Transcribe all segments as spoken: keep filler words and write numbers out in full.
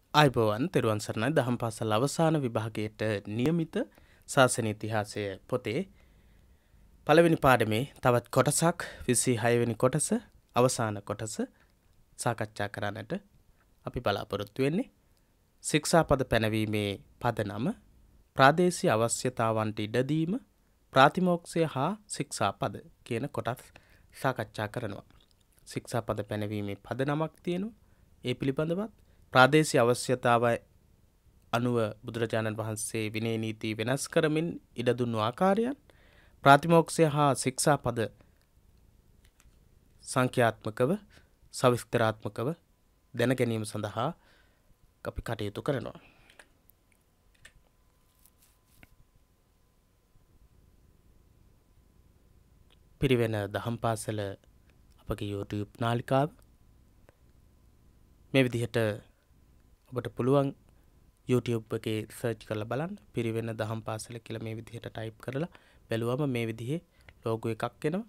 ආයුබෝවන් තෙරුවන් සරණයි දහම් පාසල් අවසාන විභාගයට නියමිත ශාසන ඉතිහාසය පොතේ පළවෙනි පාඩමේ තවත් කොටසක් විසිහය වෙනි කොටස අවසාන කොටස සාකච්ඡා කරන්නට අපි බලාපොරොත්තු වෙන්නේ. ශික්ෂාපද පැනවීමේ පදනම ප්‍රාදේශීය අවශ්‍යතාවන්ට ඉඩ දීම ප්‍රාතිමෝක්ෂය හා ශික්ෂාපද කියන කොටස් සාකච්ඡා කරනවා. ශික්ෂාපද පැනවීමේ පදනමක් තියෙනවා. ඒ පිළිබඳවත් ප්‍රාදේශීය අවශ්‍යතාවය අනුව බුදුරජාණන් වහන්සේ විනය නීති වෙනස් කරමින් ඉඩ දුන්නු ආකාරයන් ප්‍රාතිමෝක්ෂය හා ශික්ෂාපද සංඛ්‍යාත්මකව සවිස්තරාත්මකව දැන ගැනීම සඳහා අපි කටයුතු කරනවා. පිරිවෙන දහම් පාසල අපගේ YouTube නාලිකාව මේ විදිහට ඔබට පුළුවන් YouTube එකේ සර්ච් කරලා බලන්න. පිරිවෙන දහම් පාසල කියලා මේ විදිහට ටයිප් කරලා බැලුවම මේ විදිහේ ලෝගෝ එකක් එනවා.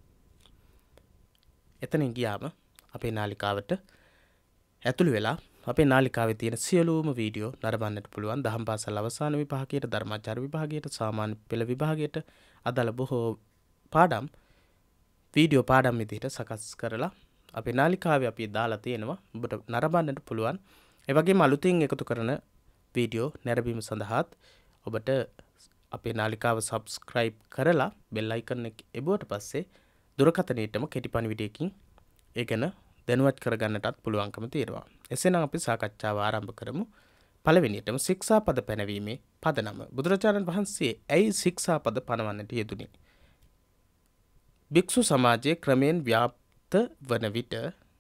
එතනින් ගියාම අපේ නාලිකාවට ඇතුළු වෙලා අපේ නාලිකාවේ තියෙන සියලුම වීඩියෝ නරඹන්නට පුළුවන්. දහම් පාසල් අවසාන විභාගයට, ධර්මාචාර්ය විභාගයට, සාමාන්‍ය පෙළ විභාගයට අදාළ බොහෝ පාඩම් වීඩියෝ පාඩම් විදිහට සකස් කරලා අපේ නාලිකාවේ අපි දාලා තියෙනවා. ඔබට නරඹන්නට පුළුවන්. ඒ වගේම අලුතින් එකතු කරන වීඩියෝ නැරඹීම සඳහාත් ඔබට අපේ නාලිකාව subscribe කරලා bell icon එක එබුවට පස්සේ දුරකථනයේටම කෙටි පණිවිඩයකින් ඒ ගැන දැනුවත් කරගන්නටත් පුළුවන්කම තියෙනවා. එසේනම් අපි සාකච්ඡාව ආරම්භ කරමු. පළවෙනියටම ශික්ෂාපද පැනවීමේ පදනම. බුදුරජාණන් වහන්සේ ඇයි ශික්ෂාපද පනවන්නට යෙදුනේ? භික්ෂු සමාජයේ ක්‍රමයෙන් ව්‍යාප්ත වන විට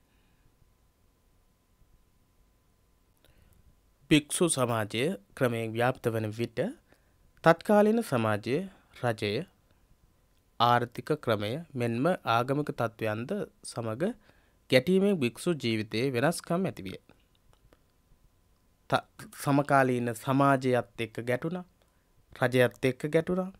භික්ෂු සමාජය ක්‍රමයෙන් ව්‍යාප්ත වන විට තත්කාලීන සමාජයේ රජය ආර්ථික ක්‍රමය මෙන්ම ආගමික තත්වයන්ද සමග ගැටීමේ භික්ෂු ජීවිතයේ වෙනස්කම් ඇතිවිය. සමකාලීන සමාජයත් එක්ක ගැටුණා, රජයත් එක්ක ගැටුණා,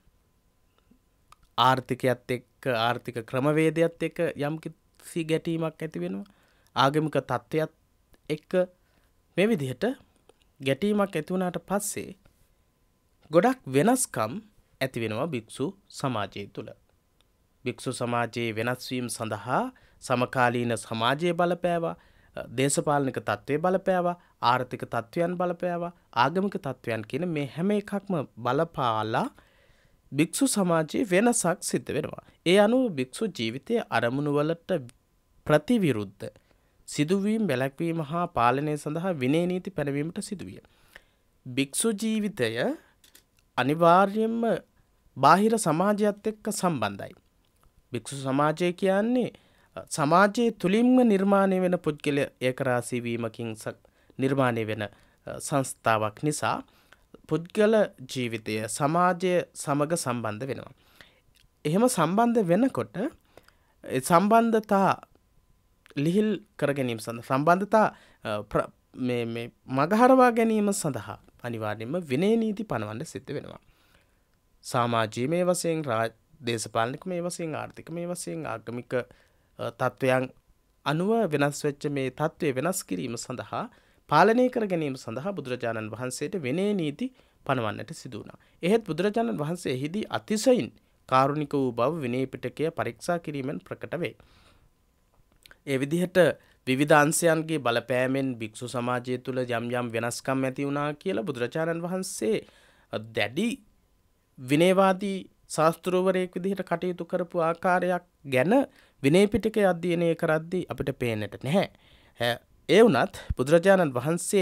ආර්ථිකයත් එක්ක ආර්ථික ක්‍රමවේදයත් එක්ක යම් කිසි ගැටීමක් ඇති වෙනවා. ආගමික තත්ත්වයක් එක්ක මේ විදිහට ගැටීමක් ඇති වුණාට පස්සේ ගොඩක් වෙනස්කම් ඇති වෙනවා භික්ෂු සමාජය තුළ. භික්ෂු සමාජයේ වෙනස් වීම සඳහා සමකාලීන සමාජයේ බලපෑවා, දේශපාලනික තත්ත්වයේ බලපෑවා, ආර්ථික තත්ත්වයන් බලපෑවා, ආගමික තත්ත්වයන් කියන මේ හැම එකක්ම බලපාලා භික්ෂු සමාජයේ වෙනසක් සිද්ධ වෙනවා. ඒ අනුව භික්ෂු ජීවිතයේ අරමුණු වලට ප්‍රතිවිරුද්ධ සිදුවීම් වැළැක්වීම හා පාලනය සඳහා විනය නීති පැනවීමට සිදුවිය. භික්ෂු ජීවිතය අනිවාර්යයෙන්ම බාහිර සමාජයත් එක්ක සම්බන්ධයි. භික්ෂු සමාජය කියන්නේ සමාජයේ තුලින්ම නිර්මාණය වෙන පුද්ගල ඒකරාශී වීමකින් නිර්මාණය වෙන සංස්ථාවක් නිසා පුද්ගල ජීවිතය සමාජය සමග සම්බන්ධ වෙනවා. එහෙම සම්බන්ධ වෙනකොට සම්බන්ධතා ලිහිල් කර ගැනීම සඳහා සම්බන්ධතා මේ මේ මගහරවා ගැනීම සඳහා අනිවාර්යයෙන්ම විනය නීති පනවන්න සිද්ධ වෙනවා. සමාජීය වශයෙන්, දේශපාලනික මේ වශයෙන්, ආර්ථික මේ වශයෙන්, ආගමික තත්වයන් අනුව වෙනස් වෙච්ච මේ තත්ත්වය වෙනස් කිරීම සඳහා පාලනය කර ගැනීම සඳහා බුදුරජාණන් වහන්සේට විනය නීති පනවන්නට සිදු වුණා. එහෙත් බුදුරජාණන් වහන්සේ එහිදී අතිශයින් කාරුණික වූ බව විනය පිටකය පරීක්ෂා කිරීමෙන් ප්‍රකට වේ. ඒ විදිහට විවිධ අංශයන්ගේ බලපෑමෙන් භික්ෂු සමාජය තුළ යම් යම් වෙනස්කම් ඇති වුණා කියලා බුදුරජාණන් වහන්සේ දැඩි විනයවාදී ශාස්ත්‍රවරයෙක් විදිහට කටයුතු කරපු ආකාරයක් ගැන විනය පිටකය අධ්‍යයනය කරද්දී අපිට පේන්නට නැහැ. ඒ වුණත් බුදුරජාණන් වහන්සේ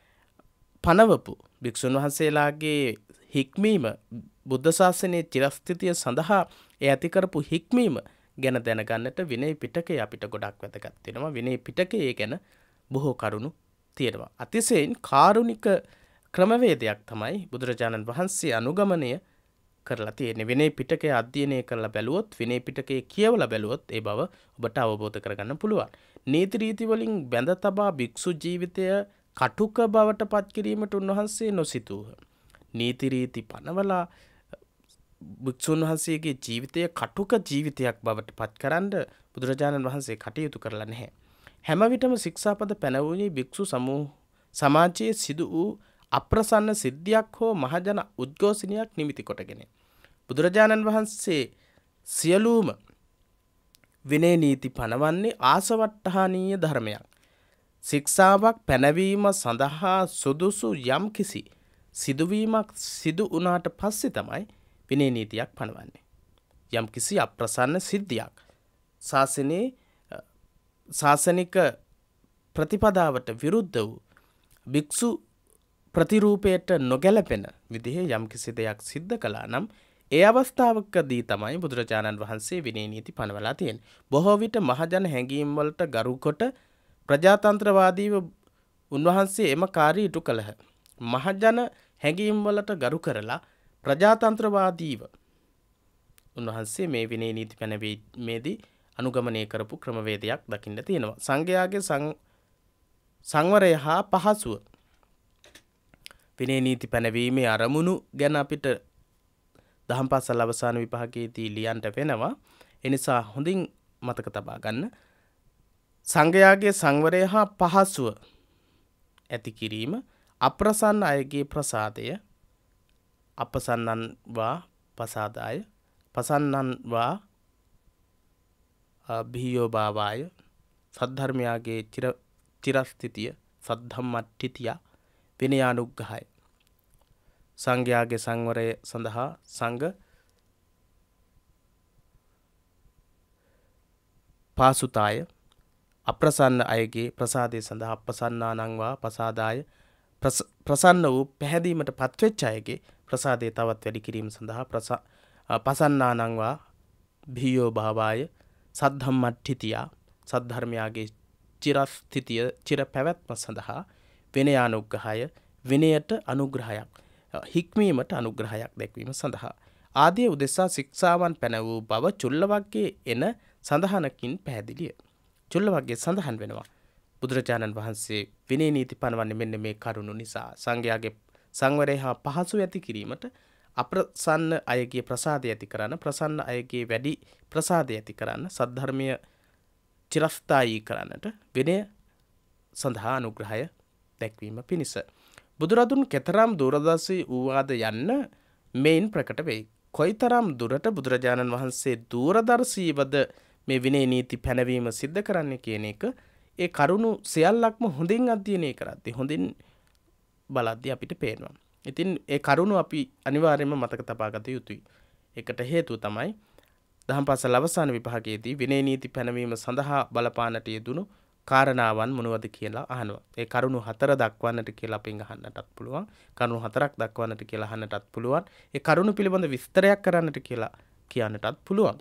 පනවපු භික්ෂුන් වහන්සේලාගේ හික්මීම බුද්ධ ශාසනයේ චිරස්ථිතිය සඳහා ඒ ඇති කරපු හික්මීම ගැන දැනගන්නට විනය පිටකය අපිට ගොඩක් වැදගත් වෙනවා. විනය පිටකයේ ගැන බොහෝ කරුණු තියෙනවා. අතිශයින් කාරුණික ක්‍රමවේදයක් තමයි බුදුරජාණන් වහන්සේ අනුගමනය කරලා තියෙන්නේ. විනය පිටකය අධ්‍යයනය කරලා බැලුවොත්, විනය පිටකයේ කියවලා බැලුවොත් ඒ බව ඔබට අවබෝධ කරගන්න පුළුවන්. නීති රීති වලින් බැඳ තබා භික්ෂු ජීවිතය කටුක බවට පත් කිරීමට උන්වහන්සේ නොසිතූහ. නීති රීති පනවලා භික්ෂුන් වහන්සේගේ ජීවිතය කටුක ජීවිතයක් බවට පත් කරන්න බුදුරජාණන් වහන්සේ කටයුතු කරලා නැහැ. හැම විටම ශික්ෂාපද පැනවුණේ භික්ෂු සමූහ සමාජයේ සිදු වූ අප්‍රසන්න සිද්ධියක් හෝ මහජන උද්ඝෝෂණයක් නිමිති කොටගෙන බුදුරජාණන් වහන්සේ සියලුම විනය නීති පනවන්නේ ආසවට්ටහානීය ධර්මයක්. ශික්ෂාවක් පැනවීම සඳහා සුදුසු යම් කිසි සිදුවීමක් සිදු වුණාට පස්සේ තමයි විනය නීතියක් පනවන්නේ. යම් කිසි අප්‍රසන්න සිද්ධියක් ශාසනයේ ශාසනික ප්‍රතිපදාවට විරුද්ධ වූ භික්ෂු ප්‍රතිරූපයට නොගැලපෙන විදිහේ යම් කිසි දෙයක් සිද්ධ කළා නම් ඒ අවස්ථාවකදී තමයි බුදුරජාණන් වහන්සේ විනය නීති පනවලා තියෙන්නේ. බොහෝ විට මහජන හැඟීම් වලට ගරු කොට ප්‍රජාතන්ත්‍රවාදීව උන්වහන්සේ එම කාර්යය ඉටු කළහ. මහජන හැඟීම් වලට ගරු කරලා ප්‍රජාතන්ත්‍රවාදීව උන්වහන්සේ මේ විනය නීති පැනවීමේදී අනුගමනය කරපු ක්‍රමවේදයක් දකින්න තියෙනවා. සංඝයාගේ සංවරය හා පහසුව විනය නීති පැනවීමේ අරමුණු ගැන අපිට දහම් පාසල් අවසාන විභාගයේදී ලියන්න වෙනවා. ඒ නිසා හොඳින් මතක තබා ගන්න. සංඝයාගේ සංවරය හා පහසුව ඇති කිරීම, අප්‍රසන්න අයගේ ප්‍රසාදය, අපසන්නන් වා පසාදාය, පසන්නන් වා බිහියෝ භාවාය, සද්ධර්මයාගේ චිර චිරස්ථිතිය, සද්ධම්මට්ඨිතිය, විනයානුග්‍රහය. සංඝයාගේ සංවරය සඳහා සංඝ පාසුතාය, අප්‍රසන්න අයගේ ප්‍රසාදය සඳහා අපසන්නානං වා පසාදාය, ප්‍රසන්න වූ පැහැදීමට පත්වෙච්ච අයගේ ප්‍රසාදය තවත් වැඩි කිරීම සඳහා පසන්නානං වා භීයෝ භාවාය, සද්ධම්මට්ඨිතිය, සද්ධර්මයාගේ චිරස්ථිතිය චිර පැවැත්ම සඳහා විනයානුග්‍රහය, විනයට අනුග්‍රහයක්, හික්මීමට අනුග්‍රහයක් දැක්වීම සඳහා ආදී උදෙසා ශික්ෂාවන් පැන වූ බව චුල්ලවග්ගයේ එන සඳහනකින් පැහැදිලිය. චුල්ලවග්ගයේ සඳහන් වෙනවා බුදුරජාණන් වහන්සේ විනය නීති පනවන්නේ මෙන්න මේ කරුණු නිසා. සංඝයාගේ සංවරය හා පහසු ඇති කිරීමට, අප්‍රසන්න අයගේ ප්‍රසාදය ඇති කරන්න, ප්‍රසන්න අයගේ වැඩි ප්‍රසාදය ඇති කරන්න, සද්ධර්මය චිරස්ථායී කරන්නට විනය සඳහා අනුග්‍රහය දැක්වීම පිණිස. බුදුරදුන් කෙතරම් දූරදර්ශී වූවාද යන්න මෙයින් ප්‍රකට වෙයි. කොයිතරම් දුරට බුදුරජාණන් වහන්සේ දූරදර්ශීවද මේ විනය නීති පැනවීම සිද්ධ කරන්නේ කියන එක ඒ කරුණු සියල්ලක්ම හොඳින් අධ්‍යයනය කරද්දී, හොඳින් බලද්දී අපිට පේනවා. ඉතින් ඒ කරුණු අපි අනිවාර්යයෙන්ම මතක තබා ගත යුතුයි. ඒකට හේතුව තමයි දහම් පාසල් අවසාන විභාගයේදී විනය නීති පැනවීම සඳහා බලපානට යෙදුණු කාරණාවන් මොනවද කියලා අහනවා. ඒ කරුණු හතර දක්වන්නට කියලා අපෙන් අහන්නටත් පුළුවන්. කරුණු හතරක් දක්වන්නට කියලා අහන්නටත් පුළුවන්. ඒ කරුණු පිළිබඳ විස්තරයක් කරන්නට කියලා කියන්නටත් පුළුවන්.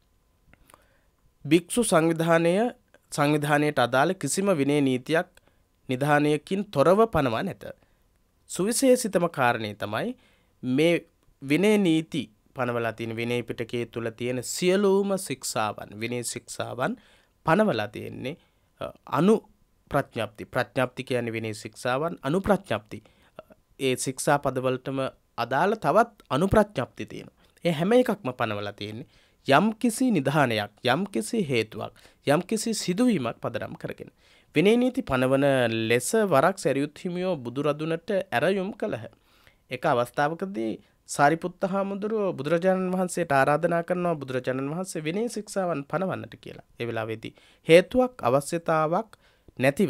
භික්ෂු සංවිධානය සංවිධානයට අදාළ කිසිම විනය නීතියක් නිධානයකින් තොරව පනවා නැත. සුවිශේෂිතම කාරණේ තමයි මේ විනය නීති පනවලා තියෙන විනය පිටකයේ තුල තියෙන සියලුම ශික්ෂාවන්, විනය ශික්ෂාවන් පනවලා තියෙන්නේ අනු ප්‍රඥප්ති. ප්‍රඥප්ති කියන්නේ විනය ශික්ෂාවන්, අනු ප්‍රඥප්ති ඒ ශික්ෂා පදවලටම අදාළ තවත් අනු ප්‍රඥප්ති තියෙනවා. ඒ හැම එකක්ම පනවලා තියෙන්නේ යම් කිසි නිධානයක්, යම් කිසි හේතුවක්, යම් කිසි සිදුවීමක් පදනම් කරගෙන. විනය නීති පනවන ලෙස වරක් සැරියුත් හිමියෝ බුදුරදුනට ඇරයුම් කළහ. එක අවස්ථාවකදී සාරිපුත්ත හාමුදුරුවෝ බුදුරජාණන් වහන්සේට ආරාධනා කරනවා බුදුරජාණන් වහන්සේ විනය ශික්ෂාවන් පනවන්නට කියලා. ඒ වෙලාවේදී හේතුවක්, අවශ්‍යතාවක් නැතිව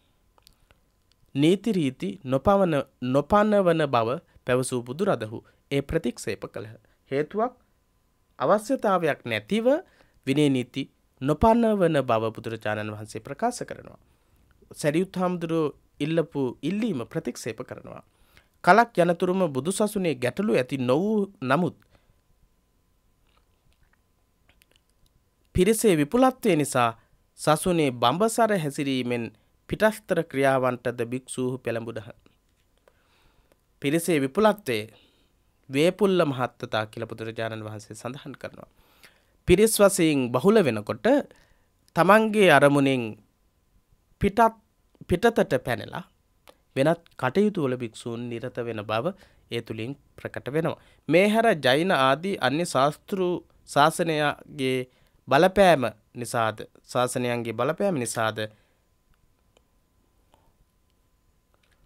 නීති රීති නොපවන නොපනවන බව පැවසූ බුදුරදහු ඒ ප්‍රතික්ෂේප කළහ. හේතුවක්, අවශ්‍යතාවයක් නැතිව විනය නීති නොපනවන බව බුදුරජාණන් වහන්සේ ප්‍රකාශ කරනවා. සරියුත් හාමුදුරුවෝ ඉල්ලපු ඉල්ලීම ප්‍රතික්ෂේප කරනවා. කලක් යනතුරුම බුදුසසුනේ ගැටලු ඇති නොවූ නමුත් පිරිසේ විපුලත්වය නිසා සසුනේ බඹසර හැසිරීමෙන් පිටස්තර ක්‍රියාවන්ටද භික්ෂූහු පෙළඹුණහ. පිරිසේ විපුලත්වයේ වේපුල්ල මහත්තතා කියලා බුදුරජාණන් වහන්සේ සඳහන් කරනවා. පිරිස් වශයෙන් බහුල වෙනකොට තමන්ගේ අරමුණෙන් පිටත් පිටතට පැනලා වෙනත් කටයුතු වල භික්ෂූන් නිරත වෙන බව ඒ තුලින් ප්‍රකට වෙනවා. මේ හැර ජෛන ආදී අන්‍ය ශාස්ත්‍රු ශාසනයගේ බලපෑම නිසාද ශාසනයන්ගේ බලපෑම නිසාද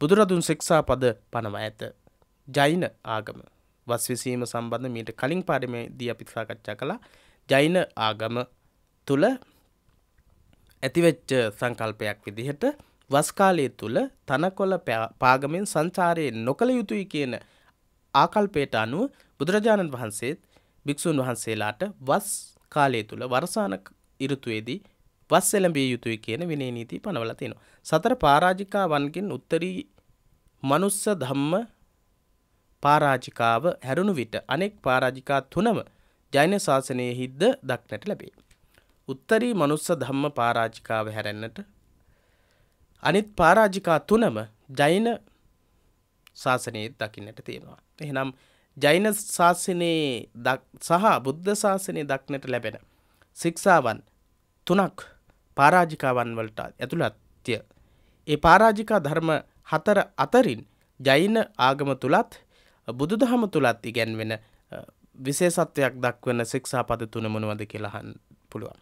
බුදුරදුන් ශික්ෂාපද පනවා ඇත. ජෛන ආගම වස් විසීම සම්බන්ධ මීට කලින් පාඩමේදී අපි සාකච්ඡා කළා. ජෛන ආගම තුල ඇතිවෙච්ච සංකල්පයක් විදිහට වස් කාලයේ තුල තනකොළ පාගමෙන් සංචාරයේ නොකළ යුතුයි කියන ආකල්පයට අනුව බුදුරජාණන් වහන්සේත් භික්ෂුන් වහන්සේලාට වස් කාලය තුල වර්ෂාන ඍතුවේදී වස් එළඹිය යුතුයි කියන විනය නීති පනවලා තිනවා. සතර පරාජිකාවන්ගෙන් උත්තරී මනුස්ස ධම්ම පරාජිකාව හැරුණු විට අනෙක් පරාජිකා තුනම ජෛන ශාසනයෙහිද දක්නට ලැබේ. උත්තරී මනුස්ස ධම්ම පරාජිකාව හැරෙන්නට අනිත් පරාජිකා තුනම ජෛන ශාසනයේ දකින්නට තියෙනවා. එහෙනම් ජෛන ශාසනයේ සහ බුද්ධ ශාසනයේ දක්නට ලැබෙන ශික්ෂාවන් තුනක් පරාජිකාවන් වලට ඇතුළත්ය. ඒ පරාජිකා ධර්ම හතර අතරින් ජෛන ආගම තුලත් බුදුදහම තුලත් ඉගැන්වෙන විශේෂත්වයක් දක්වන ශික්ෂාපද තුන මොනවද කියලා අහන්න පුළුවන්.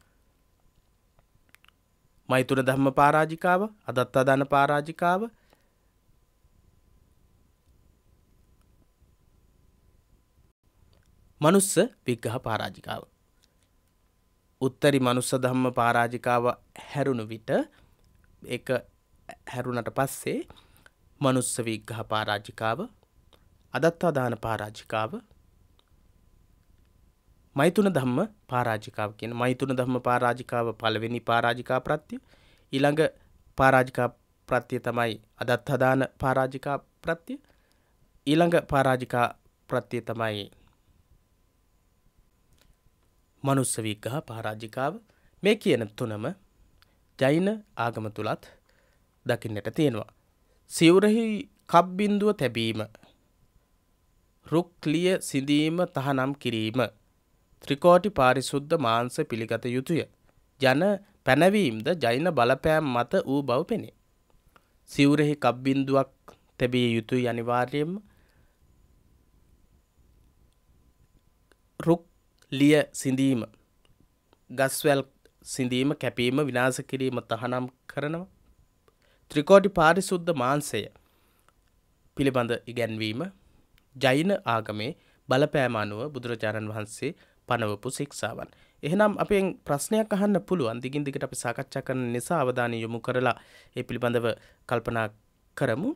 මෛතුන ධම්ම පරාජිකාව, අදත්තාදාන පරාජිකාව, මනුස්ස විග්ඝහ පරාජිකාව. උත්තරී මනුස්ස ධම්ම පරාජිකාව හැරුණු විට ඒක හැරුණට පස්සේ මනුස්ස විග්ඝහ පරාජිකාව, අදත්තාදාන පරාජිකාව, මෛතුන ධම්ම පරාජිකාව කියන මෛතුන ධම්ම පරාජිකාව පළවෙනි පරාජිකා ප්‍රත්‍ය. ඊළඟ පරාජිකා ප්‍රත්‍ය තමයි අදත්තාදාන පරාජිකා ප්‍රත්‍ය. ඊළඟ පරාජිකා ප්‍රත්‍ය තමයි මනුස්ස විග්ඝහ පරාජිකාව. මේ කියන තුනම ජෛන ආගම තුලත් දකින්නට තියෙනවා. සිවුරෙහි කප් බිඳුව තැබීම, රුක්ලිය සිඳීම තහනම් කිරීම, ත්‍රිකෝටි පාරිශුද්ධ මාංශ පිළිගත යුතුය යන පැනවීමද ජෛන බලපෑම් මත වූ බව පෙනේ. සිවුරෙහි කප් බිඳුවක් තැබිය යුතුයි අනිවාර්යයෙන්ම. රුක් ලිය සිඳීම, ගස්වැල් සිඳීම, කැපීම, විනාශ කිරීම තහනම් කරනවා. ත්‍රිකෝටි පාරිශුද්ධ මාංශය පිළිබඳ ඉගැන්වීම ජෛන ආගමේ බලපෑම අනුව බුදුරජාණන් වහන්සේ පනවපු ශික්ෂාවන්. එහෙනම් අපෙන් ප්‍රශ්නයක් අහන්න පුළුවන්. දිගින් දිගට අපි සාකච්ඡා කරන නිසා අවධානය යොමු කරලා ඒ පිළිබඳව කල්පනා කරමු.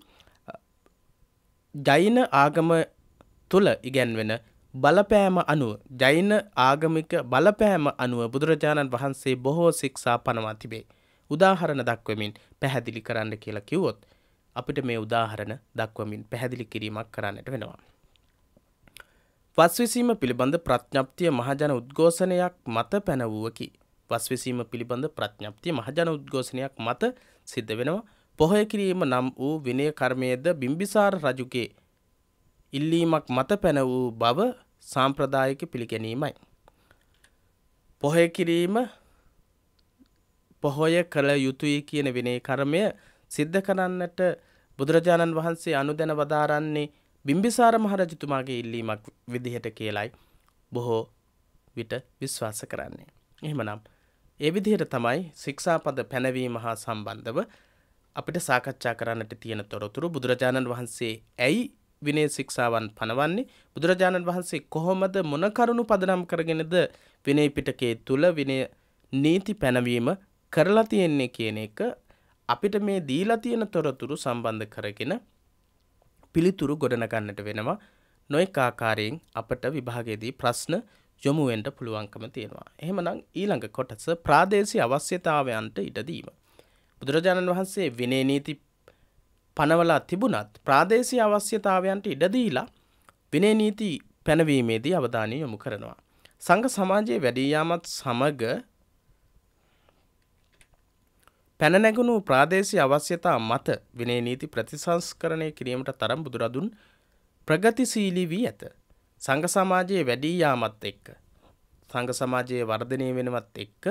ජෛන ආගම තුල ඉගැන්වෙන බලපෑම අනුව, ජෛන ආගමික බලපෑම අනුව බුදුරජාණන් වහන්සේ බොහෝ ශික්ෂා පනවා තිබේ. උදාහරණ දක්වමින් පැහැදිලි කරන්න කියලා කිව්වොත් අපිට මේ උදාහරණ දක්වමින් පැහැදිලි කිරීමක් කරන්නට වෙනවා. වස්විසීම පිළිබඳ ප්‍රඥප්තිය මහජන උද්ඝෝෂණයක් මත පැනවුවකි. වස්විසීම පිළිබඳ ප්‍රඥප්තිය මහජන උද්ඝෝෂණයක් මත සිද්ධ වෙනවා. පොහොය කිරීම නම් වූ විනය කර්මයේද බිම්බිසාර රජුගේ ඉල්ලීමක් මත පැන වූ බව සාම්ප්‍රදායික පිළිගැනීමයි. පොහොය කිරීම පොහොය කළ යුතුයි කියන විනය කර්මය සිද්ධ කරන්නට බුදුරජාණන් වහන්සේ අනුදැන වදාරන්නේ බිම්බිසාර මහරජතුමාගේ ඉල්ලීමක් විදිහට කියලයි බොහෝ විට විශ්වාස කරන්නේ. එහෙමනම් ඒ විදිහට තමයි ශික්ෂාපද පැනවීම හා සම්බන්ධව අපිට සාකච්ඡා කරන්නට තියෙන තොරතුරු. බුදුරජාණන් වහන්සේ ඇයි විනය ශික්ෂාවන් පනවන්නේ, බුදුරජාණන් වහන්සේ කොහොමද මොන කරුණු පදනම් කරගෙනද විනය පිටකයේ තුල විනය නීති පැනවීම කරලා තියෙන්නේ කියන එක අපිට මේ දීලා තියෙන තොරතුරු සම්බන්ධ කරගෙන පිළිතුරු ගොඩනගන්නට වෙනවා. නොඑක ආකාරයෙන් අපට විභාගයේදී ප්‍රශ්න යොමු වෙන්න පුළුවන්කම තියෙනවා. එහෙමනම් ඊළඟ කොටස ප්‍රාදේශීය අවශ්‍යතාවයන්ට ඉඩ දීම. බුදුරජාණන් වහන්සේ විනය නීති පනවලා තිබුණත් ප්‍රාදේශීය අවශ්‍යතාවයන්ට ඉඩ දීලා විනය නීති පැනවීමේදී අවධානය යොමු කරනවා. සංඝ සමාජයේ වැඩි යාමත් සමග පැන නැගුණු ප්‍රාදේශීය අවශ්‍යතා මත විනය නීති ප්‍රතිසංස්කරණය කිරීමට තරම් බුදුරදුන් ප්‍රගතිශීලී වී ඇත. සංඝ සමාජයේ වැඩි යාමත් එක්ක, සංඝ සමාජයේ වර්ධනය වෙනවත් එක්ක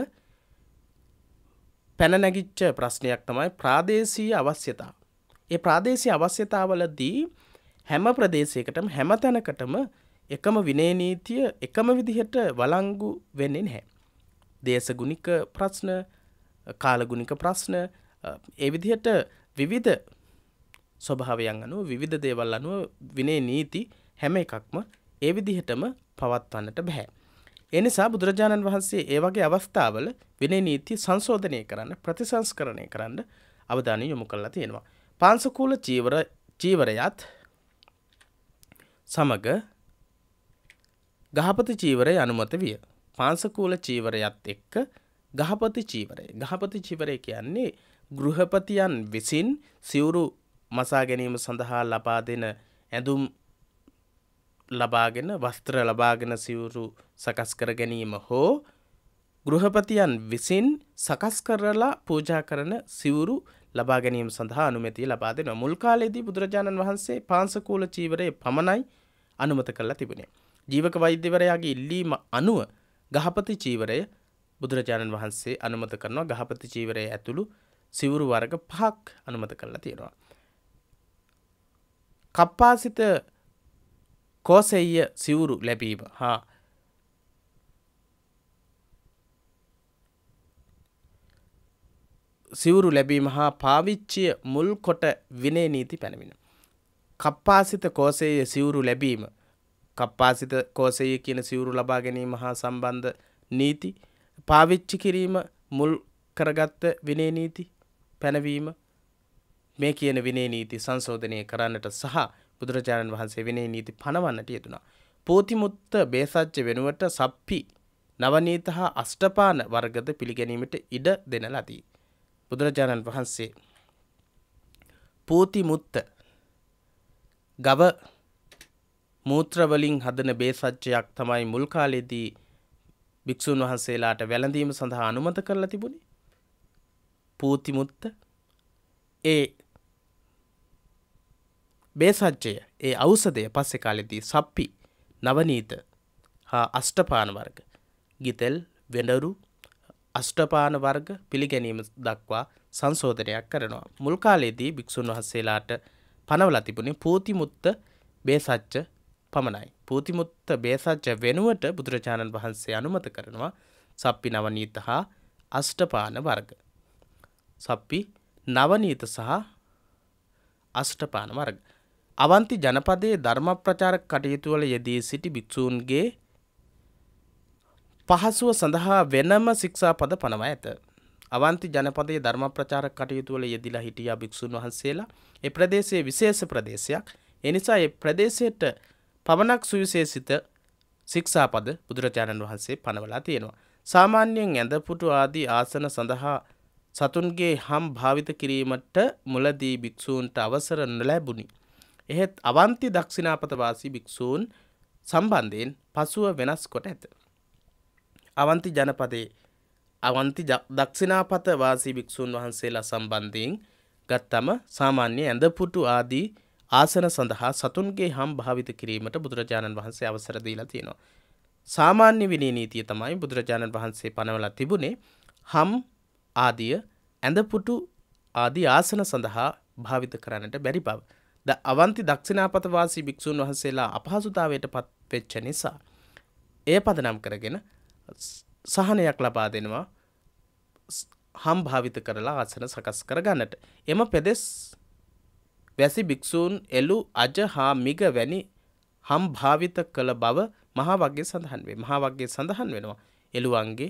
පැන නැගිච්ච ප්‍රශ්නයක් තමයි ප්‍රාදේශීය අවශ්‍යතාව. ඒ ප්‍රාදේශීය අවශ්‍යතාවලදී හැම ප්‍රදේශයකටම හැම තැනකටම එකම විනය නීතිය එකම විදිහට වළංගු වෙන්නේ නැහැ. දේශගුණික ප්‍රශ්න, කාලගුණික ප්‍රශ්න, ඒ විදිහට විවිධ ස්වභාවයන් අනුව විවිධ දේවල් අනුව විනය නීති හැම එකක්ම ඒ විදිහටම පවත්වන්නට බෑ. ඒ නිසා බුදුරජාණන් වහන්සේ ඒ වගේ අවස්ථාවල විනය නීති සංශෝධනය කරන්න ප්‍රතිසංස්කරණය කරන්න අවධානය යොමු කළා තියෙනවා. පාංශුකූල චීවර චීවරයත් සමග ගහපති චීවරය අනුමත විය. පාංශුකූල චීවරයත් එක්ක ගහපති චීවරය. ගහපති චීවරය කියන්නේ ගෘහපතියන් විසින් සිවුරු මසා ගැනීම සඳහා ලබා දෙන ඇඳුම් ලබාගෙන වස්ත්‍ර ලබාගෙන සිවුරු සකස් කර ගැනීම හෝ ගෘහපතියන් විසින් සකස් කරලා පූජා කරන සිවුරු ලබා ගැනීම සඳහා අනුමැතිය ලබා දෙනවා. මුල් කාලේදී බුදුරජාණන් වහන්සේ පාංශුකූල චීවරය පමණයි අනුමත කරලා තිබුණේ. ජීවක වෛද්‍යවරයාගේ ඉල්ලීම අනුව ගහපති චීවරය බුදුරජාණන් වහන්සේ අනුමත කරනවා. ගහපති චීවරය ඇතුළු සිවුරු වර්ග පහක් අනුමත කරලා තියෙනවා. කප්පාසිත කෝසෙය්‍ය සිවුරු ලැබීම හා සිවුරු ලැබීම හා පාවිච්චිය මුල් කොට විනය නීති පැනවින. කප්පාසිත කෝසෙය්‍ය සිවුරු ලැබීම කප්පාසිත කෝසෙය්‍ය කියන සිවුරු ලබා ගැනීම හා සම්බන්ධ නීති පාවිච්චි කිරීම මුල් කරගත්ත විනය නීති පැනවීම මේ කියන විනය නීති සංශෝධනය කරන්නට සහ බුදුරජාණන් වහන්සේ විනය නීති පනවන්නට යෙදුණා. පෝතිමුත්ත බේසජ්‍ය වෙනුවට සප්පි නවනීත හා අෂ්ටපාන වර්ගද පිළිගැනීමට ඉඩ දෙන ලදී. බුදුරජාණන් වහන්සේ පෝතිමුත්ත ගව මූත්‍ර වලින් හදන බේසජ්‍යයක් තමයි මුල් කාලේදී භික්ෂුන් වහන්සේලාට වැළඳීම සඳහා අනුමත කරලා තිබුණේ. පෝතිමුත්ත ඒ බේසජ්‍යය ඒ ඖෂධය පස්සේ කාලෙදී සප්පි නවනීත හා අෂ්ටපාන වර්ග ගිතෙල් වෙඬරු අෂ්ටපාන වර්ග පිළිගැනීම දක්වා සංශෝධනයක් කරනවා. මුල් කාලේදී භික්ෂුන් වහන්සේලාට පනවලා තිබුණේ පෝතිමුත්ත බේසජ්‍ය පමණයි. පෝතිමුත්ත බේසජ්‍ය වෙනුවට බුදුරජාණන් වහන්සේ අනුමත කරනවා සප්පි නවනීත හා අෂ්ටපාන වර්ග. සප්පි නවනීත සහ අෂ්ටපාන වර්ග. අවන්ති ජනපදයේ ධර්ම ප්‍රචාරක කටයුතු වල යෙදී සිටි භික්ෂූන්ගේ පහසුව සඳහා වෙනම ශික්ෂාපද පනවා ඇත. අවන්ති ජනපදයේ ධර්ම ප්‍රචාරක කටයුතු වල යෙදিলা හිටියා භික්ෂුන් වහන්සේලා. ඒ ප්‍රදේශයේ විශේෂ ප්‍රදේශයක්. ඒ නිසා ඒ ප්‍රදේශයට පමණක් සුවිශේෂිත ශික්ෂාපද බුදුරජාණන් වහන්සේ පනවලා තියෙනවා. සාමාන්‍යයෙන් ඇඳ පුටු ආදී ආසන සඳහා සතුන්ගේ හම් භාවිත කිරීමට මුලදී භික්ෂූන්ට අවසර නොලැබුණි. එහෙත් අවන්ති දක්ෂිනාපත වාසී භික්ෂූන් සම්බන්ධයෙන් පසුව වෙනස් කොට ඇත. අවන්ති ජනපදයේ අවන්ති දක්ෂිනාපත වාසී භික්ෂූන් වහන්සේලා සම්බන්ධයෙන් ගත්තම සාමාන්‍ය ඇඳ පුටු ආදී ආසන සඳහා සතුන්ගේ හම් භාවිත කිරීමට බුදුරජාණන් වහන්සේ අවසර දීලා තියෙනවා. සාමාන්‍ය විනය නීතිය තමයි බුදුරජාණන් වහන්සේ පනවලා තිබුණේ හම් ආදිය ඇඳ පුටු ආදී ආසන සඳහා භාවිත කරන්නට බැරි බව. ද අවන්ති දක්ෂිනාපත වාසී භික්ෂුන් වහන්සේලා අපහසුතාවයට පත් වෙච්ච නිසා එය පදනම් කරගෙන සහනයක් ලබා දෙනවා හම් භාවිත කරලා ආසන සකස් කරගන්නට. එම පෙදෙස් වැසි භික්ෂූන් එළු අජ හා මිග වැනි හම් භාවිත කළ බව මහා වග්ගයේ සඳහන් වේ. මහා වග්ගයේ සඳහන් වෙනවා එළුවන්ගේ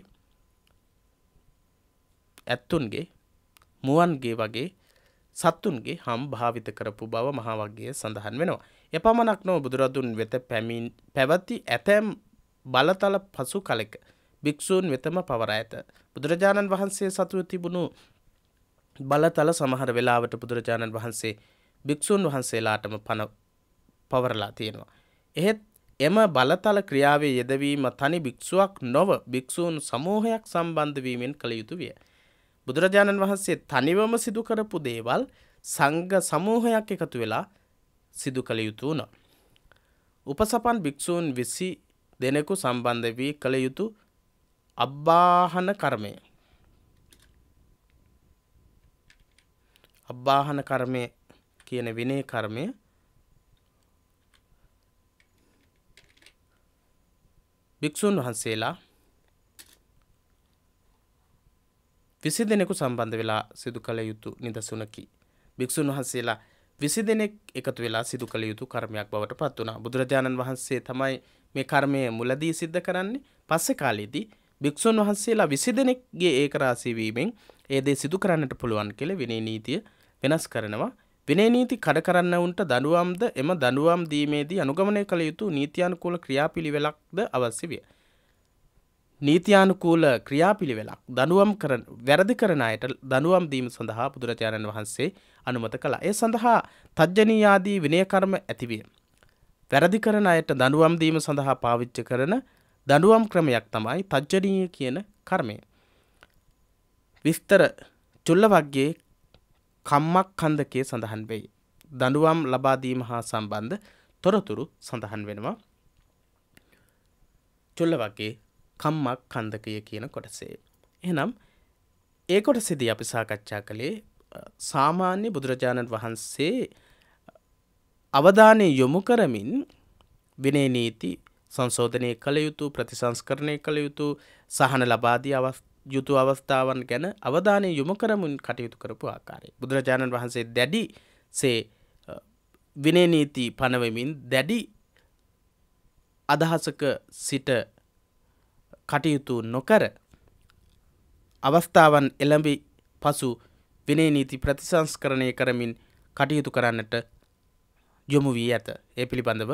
ඇත්තුන්ගේ මුවන්ගේ වගේ සත්තුන්ගේ හම් භාවිත කරපු බව මහා වග්ගයේ සඳහන් වෙනවා. එපමණක් නොව බුදුරදුන් වෙත පැමිණ පැවති ඇතැම් බලතල පසු කලෙක භික්ෂූන් වෙතම පවරා ඇත. බුදුරජාණන් වහන්සේ සතුව තිබුණු බලතල සමහර වෙලාවට බුදුරජාණන් වහන්සේ භික්ෂූන් වහන්සේලාටම පන පවරලා තියෙනවා. එහෙත් එම බලතල ක්‍රියාවේ යෙදවීම තනි භික්ෂුවක් නොව භික්ෂූන් සමූහයක් සම්බන්ධ වීමෙන් කළ යුතු විය. බුදුරජාණන් වහන්සේ තනිවම සිදු කරපු දේවල් සංඝ සමූහයක් එකතු වෙලා සිදු කළ යුතු වුණා. උපසපන් භික්ෂූන් විසි දෙනෙකු සම්බන්ධ වී කළ යුතු අබ්බාහන කර්මය. අබ්බාහන කර්මය කියන විනය කර්මය භික්ෂුන් වහන්සේලා විසි දෙනෙකු සම්බන්ධ වෙලා සිදු කළ යුතු නිදසුනකි. භික්ෂුන් වහන්සේලා විසි දෙනෙක් එකතු වෙලා සිදු කළ යුතු කර්මයක් බවට පත් වුණා. බුදුරජාණන් වහන්සේ තමයි මේ කර්මය මුලදී සිද්ධ කරන්නේ. පස්සේ කාලෙදී භික්ෂුන් වහන්සේලා විසි දෙනෙක්ගේ ඒක රාශී වීමෙන් ඒ දේ සිදු කරන්නට පුළුවන් කියලා විනය නීතිය වෙනස් කරනවා. විනය නීති කඩ කරන්න උන්ට දඬුවම්ද එම දඬුවම් දීමේදී අනුගමනය කළ යුතු නීත්‍යානුකූල ක්‍රියාපිළිවෙලක්ද අවශ්‍ය විය. නීත්‍යානුකූල ක්‍රියාපිළිවෙලක් දඬුවම් කරන වැරදි කරන අයට දඬුවම් දීම සඳහා බුදුරජාණන් වහන්සේ අනුමත කළා. ඒ සඳහා තජ්ජනීය ආදී විනය කර්ම ඇතිවිය. වැරදි කරන අයට දඬුවම් දීම සඳහා පාවිච්චි කරන දඬුවම් ක්‍රමයක් තමයි තජ්ජනීය කියන කර්මය. විස්තර චුල්ලවග්ගයේ කම්මක්ඛන්දකයේ සඳහන් වෙයි. දඬුවම් ලබා දීම හා සම්බන්ධ තොරතුරු සඳහන් වෙනවා. චුල්ලවග්ගයේ කම්මක්ඛන්දකය කියන කොටසේ. එහෙනම් ඒ කොටසේදී අපි සාකච්ඡා කළේ සාමාන්‍ය බුදුරජාණන් වහන්සේ අවධානය යොමු කරමින් විනය නීති සංශෝධනය කළ යුතු ප්‍රතිසංස්කරණය කළ යුතු සහන ලබා දී යුතු අවස්ථාවන් ගැන අවධානය යොමු කරමින් කටයුතු කරපු ආකාරය. බුදුරජාණන් වහන්සේ දැඩිසේ විනය නීති පනවමින් දැඩි අදහසක සිට කටයුතු නොකර අවස්ථාවන් එළඹි පසු විනය නීති ප්‍රතිසංස්කරණය කරමින් කටයුතු කරන්නට යොමු වී ඇත. ඒ පිළිබඳව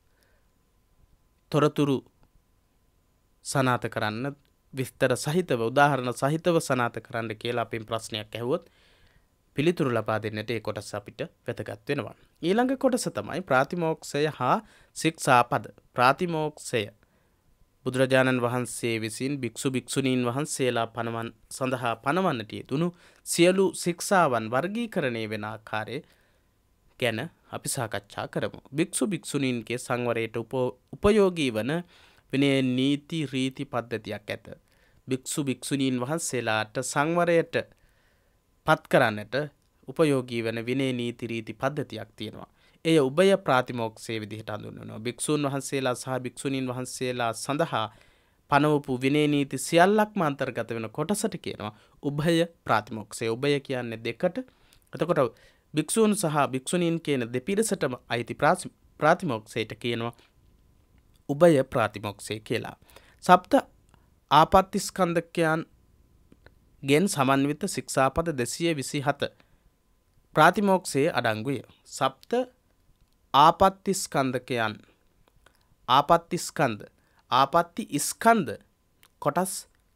තොරතුරු සනාථ කරන්න විස්තර සහිතව උදාහරණ සහිතව සනාථ කරන්න කියලා අපෙන් ප්‍රශ්නයක් ඇහුවොත් පිළිතුරු ලබා දෙන්නට ඒ කොටස අපිට වැදගත් වෙනවා. ඊළඟ කොටස තමයි ප්‍රාතිමෝක්ෂය හා ශික්ෂාපද. ප්‍රාතිමෝක්ෂය බුදුරජාණන් වහන්සේ විසින් භික්ෂු භික්ෂුණීන් වහන්සේලා පනවන් සඳහා පනවන්නට යෙදුණු සියලු ශික්ෂාවන් වර්ගීකරණය වෙන ආකාරය ගැන අපි සාකච්ඡා කරමු. භික්ෂු භික්ෂුණීන්ගේ සංවරයට උපයෝගී වන විනය නීති රීති පද්ධතියක් ඇත. භික්ෂු භික්ෂුණීන් වහන්සේලාට සංවරයට පත් කරන්නට උපයෝගී වන විනය නීති රීති පද්ධතියක් තියෙනවා. එය උභය ප්‍රාතිමෝක්ෂයේ විදිහට හඳුන්වනවා. භික්ෂුන් වහන්සේලා සහ භික්ෂුණීන් වහන්සේලා සඳහා පනවපු විනය නීති සියල්ලක්ම අන්තර්ගත වෙන කොටසට කියනවා උභය ප්‍රාතිමෝක්ෂය. උභය කියන්නේ දෙකට. එතකොට භික්ෂුන් සහ භික්ෂුණීන් කියන දෙපිරිසටම අයිති ප්‍රාතිමෝක්ෂයට කියනවා උභය ප්‍රාතිමෝක්ෂය කියලා. සප්ත ආපත්තිස්කන්ධකයන් ගෙන් සමන්විත ශික්ෂාපද දෙසිය විසිහත ප්‍රාතිමෝක්ෂයේ අඩංගුය. සප්ත ආපත්තිස්කන්ධකයන් ආපත්තිස්කන්ධ ආපත්ති ස්කන්ධ කොටස්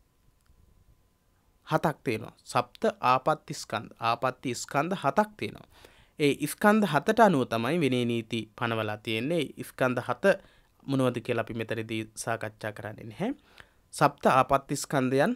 හතක් තියෙනවා. සප්ත ආපත්තිස්කන්ධ ආපත්ති ස්කන්ධ හතක් තියෙනවා. ඒ ස්කන්ධ හතට අනුව තමයි විනය නීති පනවලා තියෙන්නේ. ස්කන්ධ හත මොනවද කියලා අපි මෙතනදී සාකච්ඡා කරන්නේ නැහැ. සප්ත ආපත්තිස්කන්ධයන්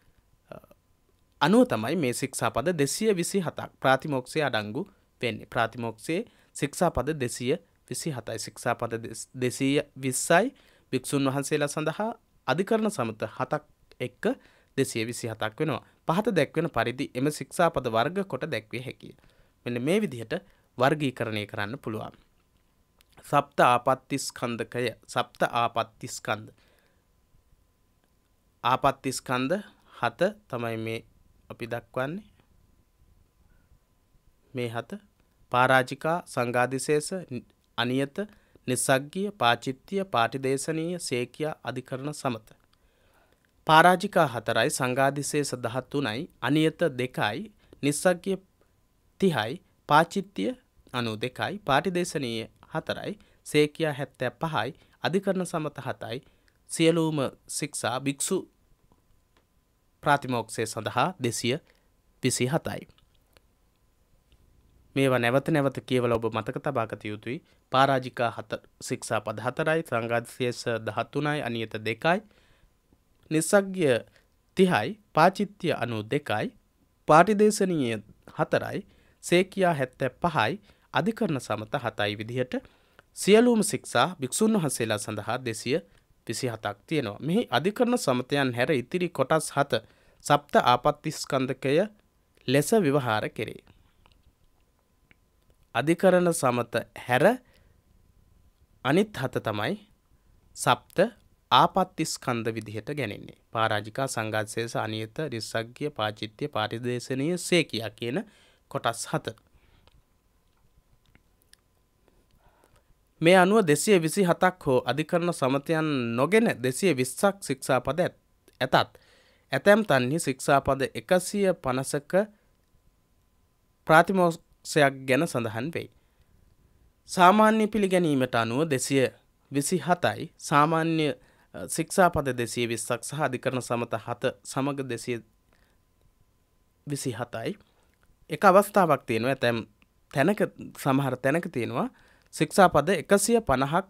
අනුව තමයි මේ ශික්ෂාපද දෙසිය විසිහතක් ප්‍රාතිමෝක්ෂයේ අඩංගු වෙන්නේ. ප්‍රාතිමෝක්ෂයේ ශික්ෂාපද දෙසිය විසිහතයි. ශික්ෂාපද දෙසිය විස්සයි භික්ෂුන් වහන්සේලා සඳහා අධිකරණ සමත හතක් එක්ක දෙසිය විසිහතක් වෙනවා. පහත දැක්වෙන පරිදි එම ශික්ෂාපද වර්ග කොට දැක්විය හැකිය. මෙන්න මේ විදිහට වර්ගීකරණය කරන්න පුළුවන්. සප්ත ආපත්තිස්කන්ධකය සප්ත ආපත්තිස්කන්ධ ආපත්තිස්කන්ධ හත තමයි මේ අපි දක්වන්නේ. මේ හත පරාජිකා සංඝාදිශේෂ අනියත නිස්සග්ගිය පාචිත්‍ය පාටිදේශනීය සේකියා අධිකරණ සමත. පරාජිකා හතරයි සංඝාදිශේෂ දහතුනයි අනියත දෙකයි නිස්සග්ගිය තිහයි පාචිත්‍ය අනු දෙකයි පාටිදේශනීය හතරයි සේකියා හැත්තෑ පහයි අධිකරණ සමත හතයි සියලුම ශික්ෂා භික්ෂු ප්‍රාතිමෝක්ෂය සඳහා දෙසිය විසිහතයි. මේවා නැවත නැවත කියවලා ඔබ මතක තබා ගත යුතුයි. පරාජිකා හතර ශික්ෂා පද හතරයි සංඝාදිශේෂ දහතුනයි අනියත දෙකයි නිස්සග්ගිය තිහයි පාචිත්‍ය අනු දෙකයි පාටිදේශනීය හතරයි සේකියා හැත්තෑ පහයි අධිකරණ සමත හතයි විදිහට සියලුම ශික්ෂා භික්ෂුන් වහන්සේලා සඳහා දෙසිය විසිහතක් තියෙනවා. මෙහි අධිකරණ සමතයන් හැර ඉතිරි කොටස් හත සප්ත ආපත්තිස්කන්ධකය ලෙස විවහාර කෙරේ. අධිකරණ සමත හැර අනිත් හත තමයි සප්ත ආපත්තිස්කන්ධ විදිහට ගැනෙන්නේ. පරාජිකා සංඝාදිශේෂ අනියත නිස්සග්ගිය පාචිත්‍ය පාටිදේශනීය සේකියා කියන කොටස් හත. මේ අනුව දෙසිය විසි හතක් හෝ අධිකරණ සමතයන් නොගෙන දෙසිය විස්සක් ශික්ෂාපද ඇතත් ඇතැම් තන්හි ශික්ෂාපද එකසිය පනසක ප්‍රාතිමෝක්ෂයක් ගැන සඳහන් වෙයි. සාමාන්‍ය පිළිගැනීමට අනුව දෙසිය විසි හතයි සාමාන්‍ය ශික්ෂාපද දෙසිය විස්සක් සහ අධිකරණ සමත හත සමග දෙසිය විසි හතයි. එක අවස්ථාවක් තියෙනවා ඇතැම් තැනක සමහර තැනක තියෙනවා ශික්ෂාපද එකසිය පනහක්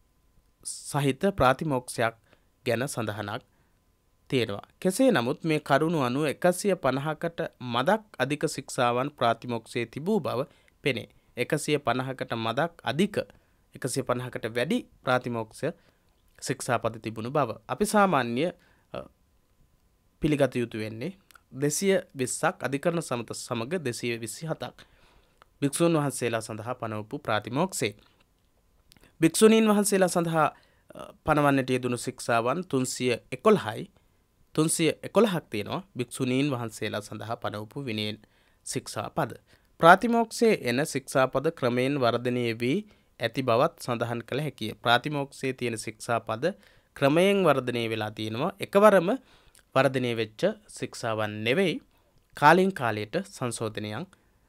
සහිත ප්‍රාතිමෝක්ෂයක් ගැන සඳහනක් තියෙනවා. කෙසේ නමුත් මේ කරුණු අනුව එකසිය පනහකට මදක් අධික ශික්ෂාවන් ප්‍රාතිමෝක්ෂයේ තිබූ බව පෙනේ. එකසිය පනහකට මදක් අධික එකසිය පනහකට වැඩි ප්‍රාතිමෝක්ෂ ශික්ෂාපද තිබුණු බව අපි සාමාන්‍ය පිළිගත යුතු වෙන්නේ දෙසිය විස්සක් අධිකරණ සමත සමග දෙසිය විසි හතක් භික්ෂුන් වහන්සේලා සඳහා පනවපු ප්‍රාතිමෝක්ෂේ. භික්ෂුණීන් වහන්සේලා සඳහා පනවන්නට යෙදුණු ශික්ෂාවන් තුන්සිය එකොළහයි තුන්සිය එකොළහක් තියෙනවා භික්ෂුණීන් වහන්සේලා සඳහා පනවපු විනයෙන් ශික්ෂාපද. ප්‍රාතිමෝක්ෂයේ එන ශික්ෂාපද ක්‍රමයෙන් වර්ධනය වී ඇති බවත් සඳහන් කළ හැකිය. ප්‍රාතිමෝක්ෂයේ තියෙන ශික්ෂාපද ක්‍රමයෙන් වර්ධනය වෙලා තියෙනවා. එකවරම වර්ධනය වෙච්ච ශික්ෂාවන් නෙවෙයි කාලින් කාලයට සංශෝධනයන්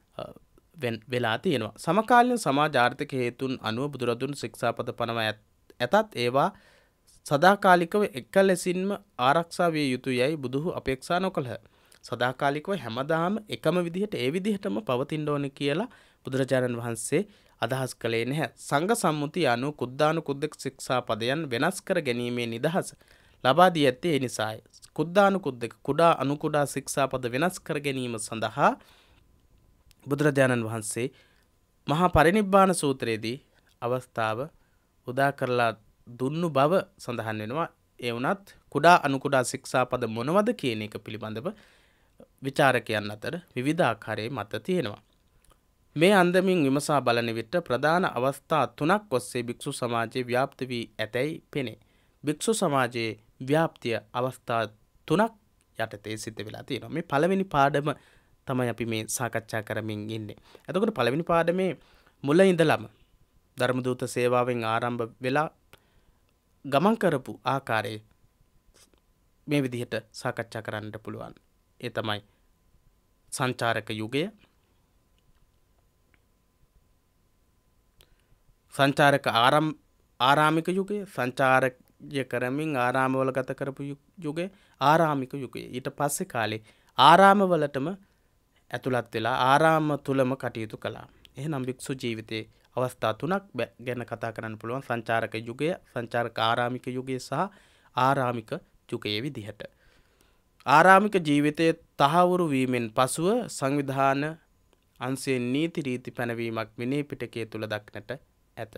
වෙලා තියෙනවා. සමකාලීන සමාජ ආර්ථික හේතුන් අනුව බුදුරදුන් ශික්ෂාපද පනවා ඇතත් ඒවා සදාකාලිකව එක ලෙසින්ම ආරක්ෂා විය යුතු යයි බුදුහු අපේක්ෂා නොකළහ. සදාකාලිකව හැමදාම එකම විදිහට ඒ විදිහටම පවතින්න ඕනේ කියලා බුදුරජාණන් වහන්සේ අදහස් කළේ නැහැ. සංඝ සම්මුතිය අනුව කුද්දානුකුද්දක ශික්ෂාපදයන් වෙනස් කර ගැනීමේ නිදහස ලබා දී ඇත්තේ ඒ නිසායි. කුද්දානුකුද්දක කුඩා අනුකුඩා ශික්ෂාපද වෙනස් කර ගැනීම සඳහා බුදුරජාණන් වහන්සේ මහා පරිනිබ්බාන සූත්‍රයේදී අවස්ථාව උදා කරලා දුන්නු බව සඳහන් වෙනවා. ඒ වුණත් කුඩා අනුකුඩා ශික්ෂාපද මොනවද කියන එක පිළිබඳව විචාරකයන් අතර විවිධ ආකාරයේ මත තියෙනවා. මේ අන්දමින් විමසා බලන විට ප්‍රධාන අවස්ථා තුනක් ඔස්සේ භික්ෂු සමාජයේ ව්‍යාප්ත වී ඇතැයි පෙනේ. භික්ෂු සමාජයේ ව්‍යාප්තිය අවස්ථා තුනක් යටතේ සිද්ධ වෙලා තියෙනවා. මේ පළවෙනි පාඩම තමයි අපි මේ සාකච්ඡා කරමින් ඉන්නේ. එතකොට පළවෙනි පාඩමේ මුල ඉඳලම ධර්මදූත සේවාවෙන් ආරම්භ වෙලා ගමන් කරපු ආකාරයේ මේ විදිහට සාකච්ඡා කරන්නට පුළුවන්. ඒ තමයි සංචාරක යුගය, සංචාරක ආරම් ආරාමික යුගය, සංචාරය කරමින් ආරාමවල ගත කරපු යුගය, ආරාමික යුගය. ඊට පස්සේ කාලේ ආරාමවලටම ඇතුළත් වෙලා ආරාම තුලම කටයුතු කළා. එහෙනම් භික්ෂු ජීවිතයේ අවස්ථා තුනක් ගැන කතා කරන්න පුළුවන්. සංචාරක යුගය, සංචාරක ආරාමික යුගය සහ ආරාමික යුගයේ විදිහට. ආරාමික ජීවිතයේ තහවුරු වීමෙන් පසුව සංවිධාන අංශයෙන් නීති රීති පැනවීමක් විනය පිටකයේ තුල දක්නට ඇත.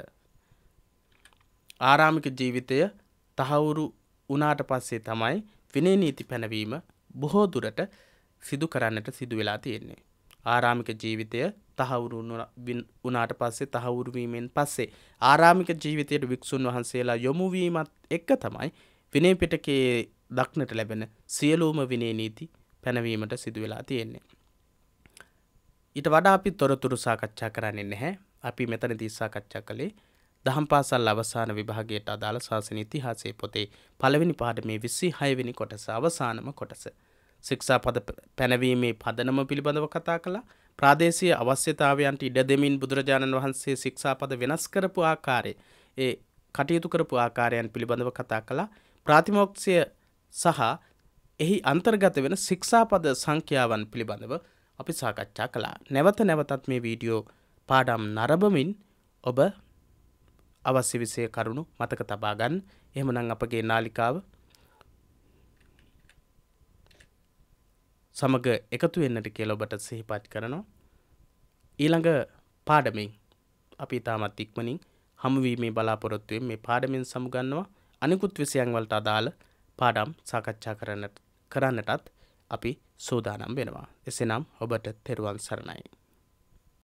ආරාමික ජීවිතය තහවුරු වුණාට පස්සේ තමයි විනය නීති පැනවීම බොහෝ දුරට සිදු කරන්නට සිදු වෙලා තියෙන්නේ. ආරාමික ජීවිතය තහවුරු වුණාට පස්සේ තහවුරු වීමෙන් පස්සේ ආරාමික ජීවිතයට වික්ෂුන් වහන්සේලා යොමු වීමත් එක්ක තමයි විනය පිටකයේ දක්නට ලැබෙන සියලුම විනය නීති පැනවීමට සිදු වෙලා තියෙන්නේ. ඊට වඩා අපි තොරතුරු සාකච්ඡා කරන්නේ නැහැ. අපි මෙතනදී සාකච්ඡා කළේ දහම් පාසල් අවසාන විභාගයට අදාළ ශාසන ඉතිහාසයේ පොතේ පළවෙනි පාඩමේ විසි හය වෙනි කොටස අවසානම කොටස. ශික්ෂාපද පැනවීමේ පදනම පිළිබඳව කතා කළා. ප්‍රාදේශීය අවශ්‍යතාවයන්ට ඉඩ දෙමින් බුදුරජාණන් වහන්සේ ශික්ෂාපද වෙනස් කරපු ආකාරය, ඒ කටයුතු කරපු ආකාරයන් පිළිබඳව කතා කළා. ප්‍රාතිමෝක්ෂය සහ එහි අන්තර්ගත වෙන ශික්ෂාපද සංඛ්‍යාවන් පිළිබඳව අපි සාකච්ඡා කළා. නැවත නැවතත් මේ වීඩියෝ පාඩම් නරඹමින් ඔබ අවශ්‍ය විෂය කරුණු මතක තබා ගන්න. එහෙමනම් අපගේ නාලිකාව සමග එකතු වෙන්නට කියලා ඔබට සිහිපත් කරනවා. ඊළඟ පාඩමෙන් අපි තාමත් ඉක්මනින් හමුවීමේ බලාපොරොත්තු වෙමින් මේ පාඩමෙන් සමුගන්නවා. අනිකුත් විෂයන් වලට අදාළ පාඩම් සාකච්ඡා කරන්නට කරන්නටත් අපි සූදානම් වෙනවා. එසේනම් ඔබට තෙරුවන් සරණයි.